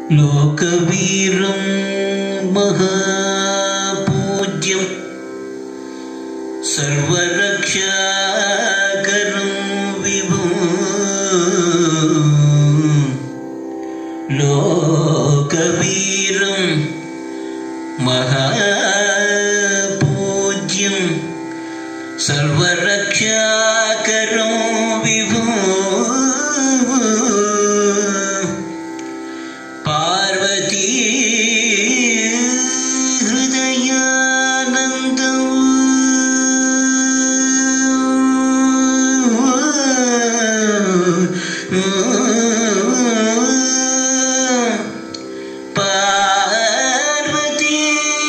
लोकवीरं महापूज्यं सर्वरक्षाकरं विभुं लोकवीरं महापूज्यं सर्वरक्षाकरं विभुं पार्वती हृदयानन्दं पार्वती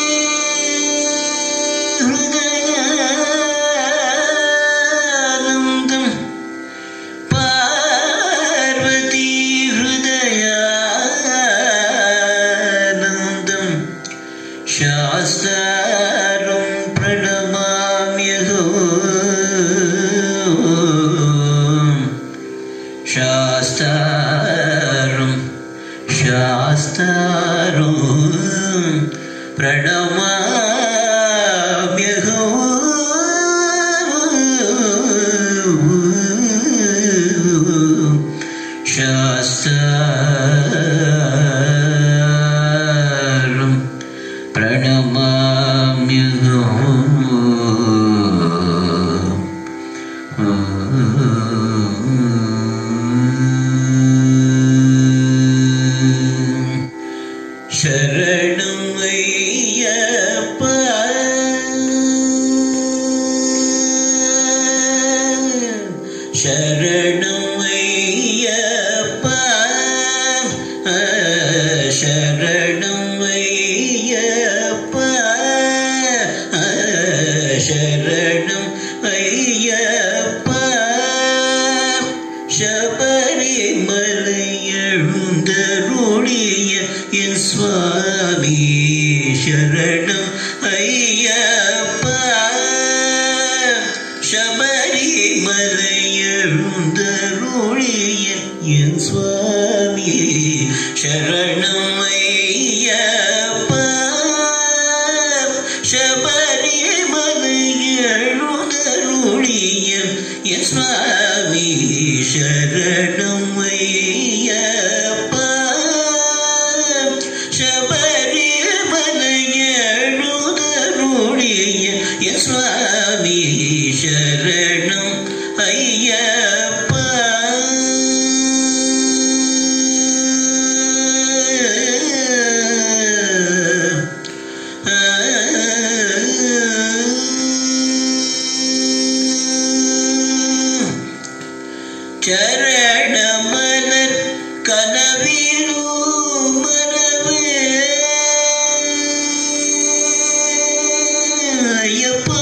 हृदयानन्दं पार्वती हृदयानन्दं शास्त्रं प्रणमाम्यहम् शास्त्रं प्रणमाम्यहम् शास्त्रं प्रणमाम्यहम् शरणं अय्यप्पा शरणं अय्यप्पा शरणं अय्यप्पा शरणं अय्यप्पा शबरिमलयेழுந்தருளிய என் சுவாமி शरणं अय्यप्पा शबरिमलयेழுந்தருளிய என் சுவாமி शरणं अय्यप्पा शबरिमलयेழுந்தருளிய என் சுவாமி शरणं अय्यप्पा शबरिमलयेழுந்தருளிய என் சுவாமி शरणं अय्यप्पा சரணமலர் கனவிலும் மரபு ஐயப்பா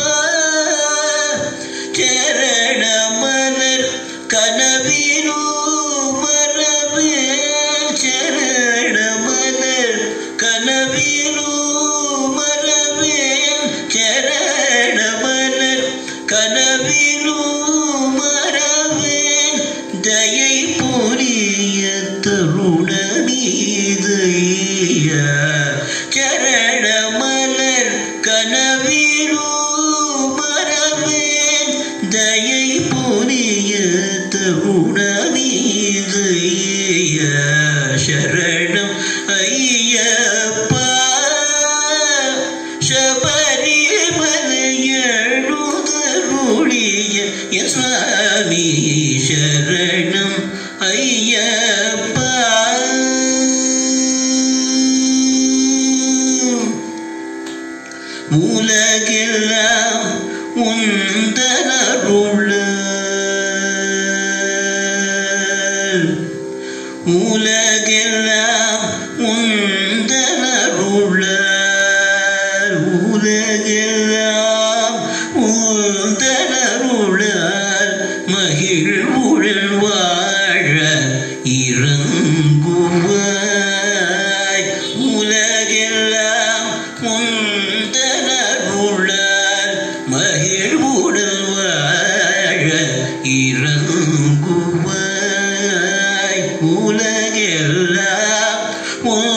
சரணமலர் கனவிலும் மரபு சரணமலர் கனவிலும் மரபு சரணமலர் கனவிலும் மரபு தயை புரிய தருணமீதைய சரணமலர் கனவிலும் மரபேன் தயை புரிய தருணமீதைய शरणं अय्यप्पा शबरिमलयेழுந்தருளிய என் சுவாமி शरणं अय्यप्पा உலகெல்லாம் உந்தனருளால் உலகெல்லாம் உந்தனருளால் உலகெல்லாம் உந்தனருளால் மகிழ்வுடன் வாழ இறங்குவாய் உலகெல்லாம் உந்தனருளால் மகிழ்வுடன் வாழ இறங்குவாய் உலகெல்லாம்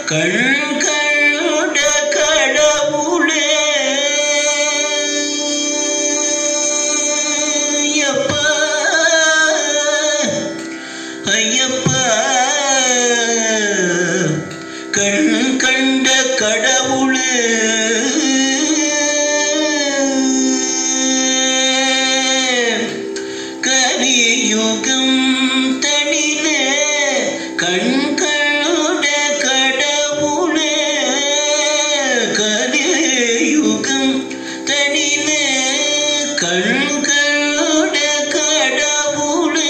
கண்ட கடவுளே ஐயப்பா கண்ட கடவுளே கலியுகம் தனிலே கண்ட கடவுளே கலியுகம் தனிலே கண்ட கடவுளே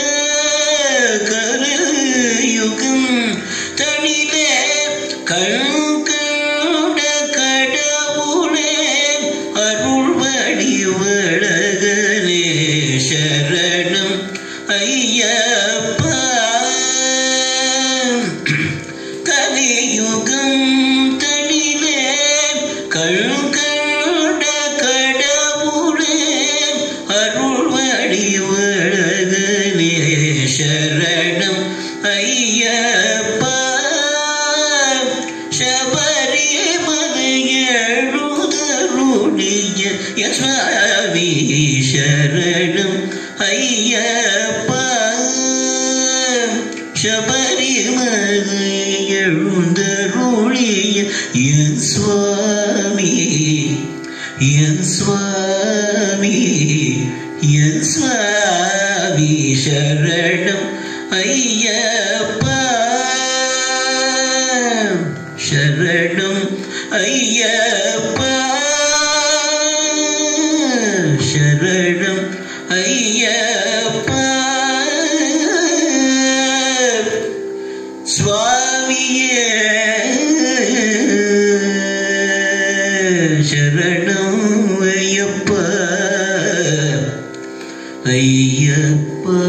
கலியுகம் தனிலே கண்ட கடவுளே அருள்வடி வழகனே சரணம் ஐயப்பா கலியுகம் தனிலே கண்ட கடவுளே அருள்வடி வழகனே சரணம் ஐயப்பா சபரிமலை எழுந்தருளிய சுவாமி சரணம் ஐயப்பா சபரிமலை எழுந்தருளிய சுவாமி சுவாமி சரணம் ஐயப்பா சரணம் ஐயப்பா சரணம் ஐயப்பா சுவாமியே சரணம் ஐயப்பா ஐயப்பா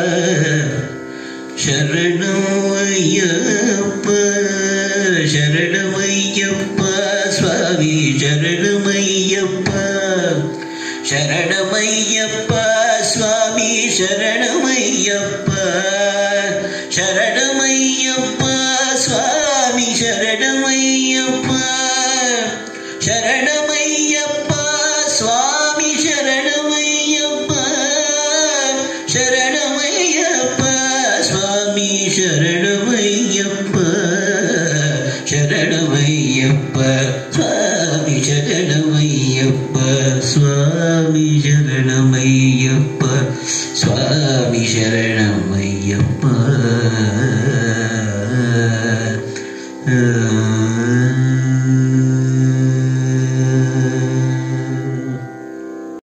சரணம் ஐயப்பா சரணம் ஐயப்பா சுவாமி சரணம் ஐயப்பா சரணம் ஐயப்பா சுவாமி சரணம் ஐயப்பா சரணம் ஐயப்பா சுவாமி சரணம் ஐயப்பா சரணம் ஐயப்பா சுவாமி சரணம் ஐயப்பா சரணம் ஐயப்பா சுவாமி சரணம் ஐயப்பா சரணம் ஐயப்பா சுவாமி சரணம் ஐயப்பா சுவாமி சரணம் ஐயப்பா சுவாமி சரணம் ஐயப்பா